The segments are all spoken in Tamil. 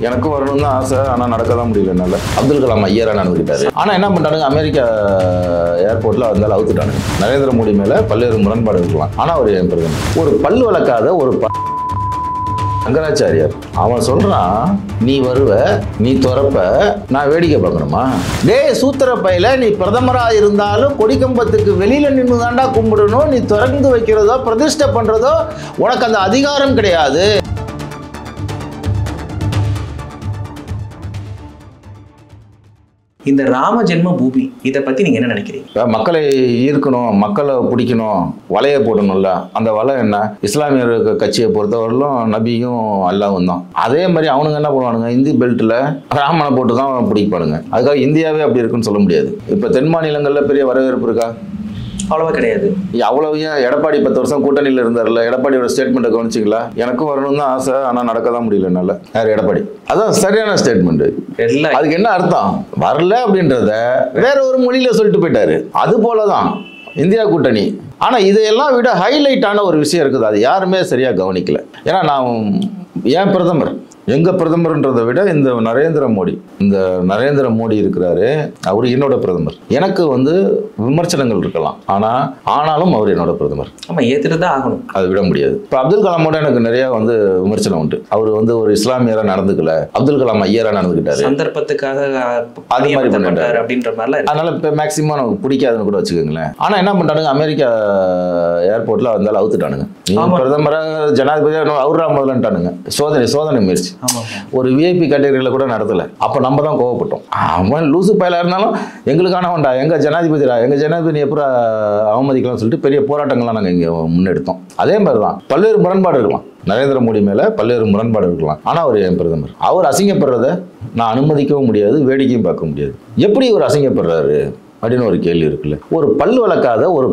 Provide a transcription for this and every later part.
எனக்கும் வரணும்னு தான் ஆசை, ஆனால் நடக்க தான் முடியல என்னால். அப்துல் கலாம் ஐயரா நடந்துக்கிட்டாரு. ஆனால் என்ன பண்ணிட்டானுங்க, அமெரிக்கா ஏர்போர்ட்டில் இருந்தாலும் அவுத்துட்டானுங்க. நரேந்திர மோடி மேலே பல்வேறு முரண்பாடு இருக்கலாம். ஆனால் அவர் என் பிரதமர். ஒரு பல் வளர்க்காத ஒரு சங்கராச்சாரியார் அவன் சொல்றான், நீ வருவ, நீ துறப்ப, நான் வேடிக்கை பார்க்கணுமா? டேய் சூத்திர பையில, நீ பிரதமரா இருந்தாலும் கொடிக்கம்பத்துக்கு வெளியில நின்று தாண்டா கும்பிடணும். நீ திறந்து வைக்கிறதோ பிரதிஷ்டை பண்றதோ உனக்கு அந்த அதிகாரம் கிடையாது. இந்த ராம ஜென்ம பூமி இதை பத்தி நீங்க என்ன நினைக்கிறீங்க? மக்களை ஈர்க்கணும், மக்களை பிடிக்கணும், வலையை போடணும்ல. அந்த வலை என்ன, இஸ்லாமியர் கட்சியை பொறுத்தவரையிலும் நபியும் அல்லாவும் தான். அதே மாதிரி அவனுங்க என்ன பண்ணுவானுங்க, இந்தி பெல்ட்ல ராமனை போட்டு தான் பிடிப்பானுங்க. அதுக்காக இந்தியாவே அப்படி இருக்குன்னு சொல்ல முடியாது. இப்ப தென் மாநிலங்கள்ல பெரிய வரவேற்பு இருக்கா? அவ்வளவா கிடையாது. அவ்வளவு ஏன் எடப்பாடி 10 வருஷம் கூட்டணியில் இருந்தார்ல, எடப்பாடியோட ஸ்டேட்மெண்ட்டை கவனிச்சிங்களா? எனக்கும் வரணும்னு தான் ஆசை, ஆனால் நடக்க தான் முடியல என்னால். யார்? எடப்பாடி. அதான் சரியான ஸ்டேட்மெண்ட். அதுக்கு என்ன அர்த்தம்? வரல அப்படின்றத வேற ஒரு மொழியில சொல்லிட்டு போயிட்டாரு. அது போலதான் இந்தியா கூட்டணி. ஆனா இதையெல்லாம் விட ஹைலைட்டான ஒரு விஷயம் இருக்குது, அது யாருமே சரியா கவனிக்கல. ஏன்னா நான் ஏன் பிரதமர், எங்க பிரதமர்ன்றதை விட இந்த நரேந்திர மோடி இருக்கிறாரு, அவர் என்னோட பிரதமர். எனக்கு விமர்சனங்கள் இருக்கலாம், ஆனாலும் அவர் என்னோட பிரதமர். ஆமா, ஏத்துட்டுதான் ஆகணும், அதை விட முடியாது. இப்ப அப்துல் கலாமோட எனக்கு நிறைய விமர்சனம் உண்டு. அவர் ஒரு இஸ்லாமியரா நடந்துக்கல, அப்துல் கலாம் ஐயரா நடந்துக்கிட்டாரு, சந்தர்ப்பத்துக்காக அது மாதிரி பண்ணிட்டாரு அப்படின்ற மாதிரி. அதனால இப்ப மேக்சிமம் நமக்கு பிடிக்காதுன்னு கூட வச்சுக்கோங்களேன். ஆனா என்ன பண்ணிட்டானுங்க, அமெரிக்கா ஏர்போர்ட்ல வந்தாலும் அவுத்துட்டானுங்க. பிரதமராக ஜனாதிபதியா அவரா முதலன்ட்டானுங்க. சோதனை முயற்சி ஒரு விஐபி கேட்டகரியில கூட நடத்தல. அப்ப நம்ம தான் கோவப்பட்டோம். அவன் லூசு பயலா இருந்தாலும் எங்களுக்கானவன்டா, எங்க ஜனாதிபதி எப்போ அவமதிக்கலாம் சொல்லிட்டு பெரிய போராட்டங்கள்லாம் நாங்கள் இங்கே முன்னெடுத்தோம். அதே மாதிரிதான் பல்வேறு முரண்பாடு இருக்கலாம், நரேந்திர மோடி மேல பல்வேறு முரண்பாடு இருக்கலாம். ஆனா அவர் என் பிரதமர். அவர் அசிங்கப்படுறத நான் அனுமதிக்கவும் முடியாது, வேடிக்கையும் பார்க்க முடியாது. எப்படி ஒரு அசிங்கப்படுறாரு அப்படின்னு ஒரு கேள்வி இருக்குல்ல. ஒரு பல் வளர்க்காத ஒரு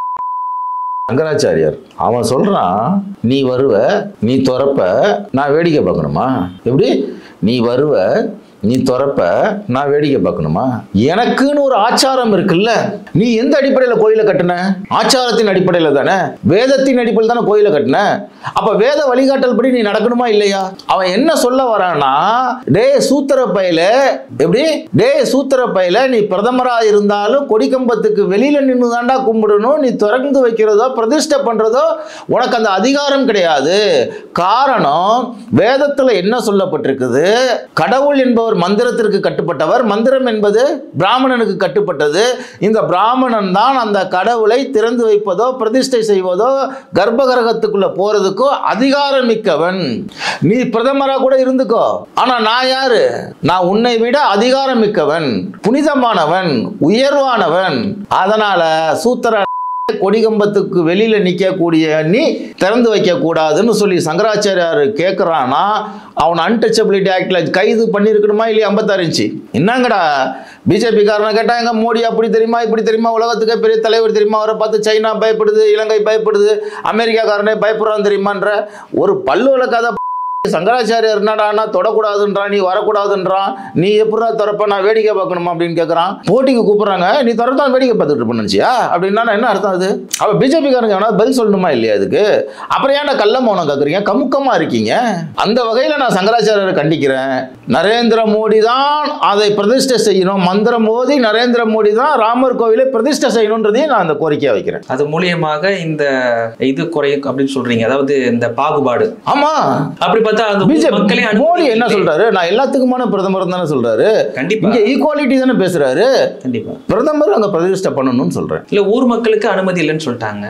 சங்கராச்சாரியார் அவன் சொல்றான், நீ வருவ, நீ துறப்ப, நான் வேடிக்கை பார்க்கணுமா? எப்படி? நீ வருவ, நீ துறப்ப, நான் வேடிக்கை பார்க்கணுமா? எனக்குன்னு ஒரு ஆச்சாரம் இருக்குல்ல. நீ எந்த அடிப்படையில் கோயிலை கட்டின? ஆச்சாரத்தின் அடிப்படையில் தானே, வேதத்தின் அடிப்படையில் தானே கோயிலை கட்டின. அப்ப வேத வழிகாட்டல் படி நீ நடக்கணுமா இல்லையா? அவன் என்ன சொல்ல வரானா, டே சூத்திர பையில, எப்படி? டே சூத்திர பையில, நீ பிரதமரா இருந்தாலும் கொடிக்கம்பத்துக்கு வெளியில நின்று தாண்டா கும்பிடணும். நீ திறந்து வைக்கிறதோ பிரதிஷ்டை பண்றதோ உனக்கு அந்த அதிகாரம் கிடையாது. காரணம், வேதத்துல என்ன சொல்லப்பட்டிருக்குது? கடவுள் என்பவர் மந்திரத்திற்கு கட்டுப்பட்டவர், மந்திரம் என்பது பிராமணனுக்கு கட்டுப்பட்டது. இந்த பிராமணன் தான் அந்த கடவுளை திறந்து வைப்பதோ பிரதிஷ்டை செய்வதோ கர்ப்பகிரகத்துக்குள்ள போறதுக்கோ அதிகாரம் மிக்கவன். நீ பிரதமரா கூட இருந்துக்கோ, ஆனா நான் யாரு? நான் உன்னை விட அதிகாரம் மிக்கவன், புனிதமானவன், உயர்வானவன். அதனால சூத்திர கொடிகம்பத்துக்கு வெளியில நிக்கக்கூடிய நீ திறந்து வைக்க கூடாதுன்னு சொல்லி சங்கராச்சாரியார் கேட்கிறானா, அவன் அன்டச்சபிலிட்டி ஆக்ட்ல கைது பண்ணிருக்கணுமா இல்லையா? 56 இன்ச்சு. என்னங்கடா பிஜேபி காரனை கேட்டா, எங்க மோடி அப்படி தெரியுமா இப்படி தெரியுமா, உலகத்துக்கு பெரிய தலைவர் தெரியுமா, அவரை பார்த்து சைனா பயப்படுது, இலங்கை பயப்படுது, அமெரிக்கா காரனே பயப்படுறான் தெரியுமான்ற ஒரு பல்லு வளர்க்காத சங்கராச்சாரியார் என்னடானா தொடக்கூடாதுன்றான், நீ வரக்கூடாதுன்றான். நீ எப்படா திறப்ப, நான் வேடிக்கை பார்க்கணுமா அப்படின்னு கேட்கறான். போட்டிக்கு கூப்பிடுறாங்க, நீ திறத்தான் வேடிக்கை பார்த்துட்டு இருப்பா அப்படின்னா என்ன அர்த்தம்? அது அவ பிஜேபி காரங்க பதில் சொல்லணுமா இல்லையா அதுக்கு? அப்புறம் ஏன்டா கள்ள மௌனம் கேட்குறீங்க, கமுக்கமா இருக்கீங்க? அந்த வகையில நான் சங்கராச்சாரியரை கண்டிக்கிறேன். நரேந்திர மோடி தான் அதை பிரதிஷ்டை செய்யணும், மந்திரம் மோதி நரேந்திர மோடி தான் ராமர் கோவிலை பிரதிஷ்டை செய்யணும்ன்றதையும் நான் அந்த கோரிக்கையை வைக்கிறேன். அது மூலியமாக இந்த இது குறையும் அப்படின்னு சொல்றீங்க, அதாவது இந்த பாகுபாடு. ஆமா, அப்படி மோடி என்ன சொல்றாரு, நான் எல்லாத்துக்குமான பிரதமர் தானே சொல்றாரு. கண்டிப்பா இங்க ஈக்குவாலிட்டி தானே பேசுறாரு. கண்டிப்பா பிரதமர் அங்க பிரதிஷ்டை பண்ணணும்னு சொல்றேன். இல்ல ஊர் மக்களுக்கு அனுமதி இல்லைன்னு சொல்லிட்டாங்க.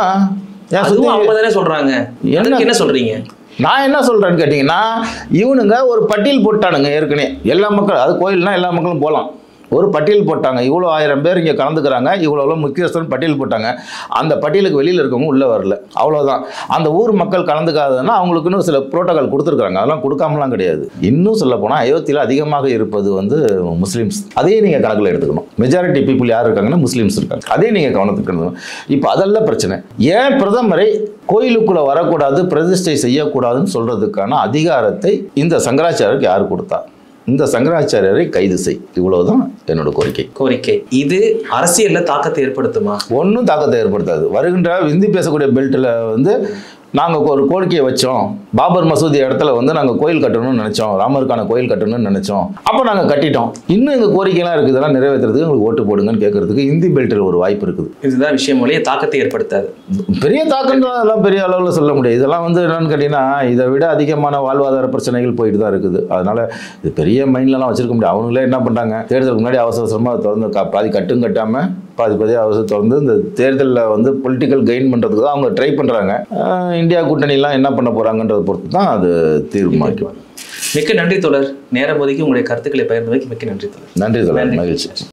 அவங்க தானே சொல்றாங்க. என்ன சொல்றீங்க? நான் என்ன சொல்றேன்னு கேட்டீங்கன்னா, இவனுங்க ஒரு பட்டியல் போட்டானுங்க ஏற்கனவே. எல்லா மக்களும், அது கோயில்னா எல்லா மக்களும் போகலாம், ஒரு பட்டியல் போட்டாங்க. இவ்வளோ 1000 பேர் இங்கே கலந்துக்கிறாங்க, இவ்வளோ முக்கியஸ்தன் பட்டியல் போட்டாங்க. அந்த பட்டியலுக்கு வெளியில் இருக்கவங்க உள்ளே வரல, அவ்வளோதான். அந்த ஊர் மக்கள் கலந்துக்காததுன்னா அவங்களுக்குன்னு சில புரோட்டோகால் கொடுத்துருக்காங்க, அதெல்லாம் கொடுக்காமலாம் கிடையாது. இன்னும் சொல்ல போனால் அயோத்தியில் அதிகமாக இருப்பது முஸ்லீம்ஸ். அதையும் நீங்கள் கணக்கில் எடுத்துக்கணும். மெஜாரிட்டி பீப்புள் யார் இருக்காங்கன்னா முஸ்லீம்ஸ் இருக்காங்க, அதையும் நீங்கள் கவனத்துக்கு எடுத்துக்கணும். இப்போ அதெல்லாம் பிரச்சனை. ஏன் பிரதமரை கோயிலுக்குள்ளே வரக்கூடாது, பிரதிஷ்டை செய்யக்கூடாதுன்னு சொல்கிறதுக்கான அதிகாரத்தை இந்த சங்கராச்சாரியருக்கு யார் கொடுத்தா? இந்த சங்கராச்சாரியரை கைது செய். இவ்வளவுதான் என்னோட கோரிக்கை. இது அரசியல்ல தாக்கத்தை ஏற்படுத்துமா? ஒன்றும் தாக்கத்தை ஏற்படுத்தாது. வருகின்ற இந்தி பேசக்கூடிய பெல்ட்ல நாங்கள் ஒரு கோரிக்கையை வச்சோம், பாபர் மசூதி இடத்துல வந்து நாங்கள் கோயில் கட்டணும்னு நினைச்சோம், ராமருக்கான கோயில் கட்டணும்னு நினைச்சோம், அப்போ நாங்கள் கட்டிட்டோம், இன்னும் எங்கள் கோரிக்கைலாம் இருக்குது, இதெல்லாம் நிறைவேற்றுறதுக்கு உங்களுக்கு ஓட்டு போடுங்கன்னு கேட்கறதுக்கு இந்தி பெல்ட்டில் ஒரு வாய்ப்பு இருக்குது. இதுதான் விஷயம் ஒழிய தாக்கத்தை ஏற்படுத்தாது. பெரிய தாக்கம் அதெல்லாம் பெரிய அளவில் சொல்ல முடியாது. இதெல்லாம் வந்து என்னன்னு கேட்டீங்கன்னா இதை விட அதிகமான வாழ்வாதார பிரச்சனைகள் போயிட்டு தான் இருக்குது. அதனால இது பெரிய மைண்ட்லலாம் வச்சிருக்க முடியாது. அவங்களே என்ன பண்ணுறாங்க, தேர்தலுக்கு முன்னாடி அவசர அவசரமாக திறந்து பாதி கட்டும் கட்டாமல் பாதி அவசரம் திறந்து இந்த தேர்தலில் வந்து பொலிட்டிக்கல் கெயின் பண்ணுறதுக்கு தான் அவங்க ட்ரை பண்ணுறாங்க. இந்தியா கூட்டணிலாம் என்ன பண்ண போகிறாங்கன்றதை பொறுத்து தான் அது தீர்மானிக்கும். மிக்க நன்றி தோழர். நேரம் ஒதுக்கி உங்களுடைய கருத்துக்களை பகிர்ந்தமைக்கு மிக்க நன்றி தோழர். நன்றி தோழர், மகிழ்ச்சி.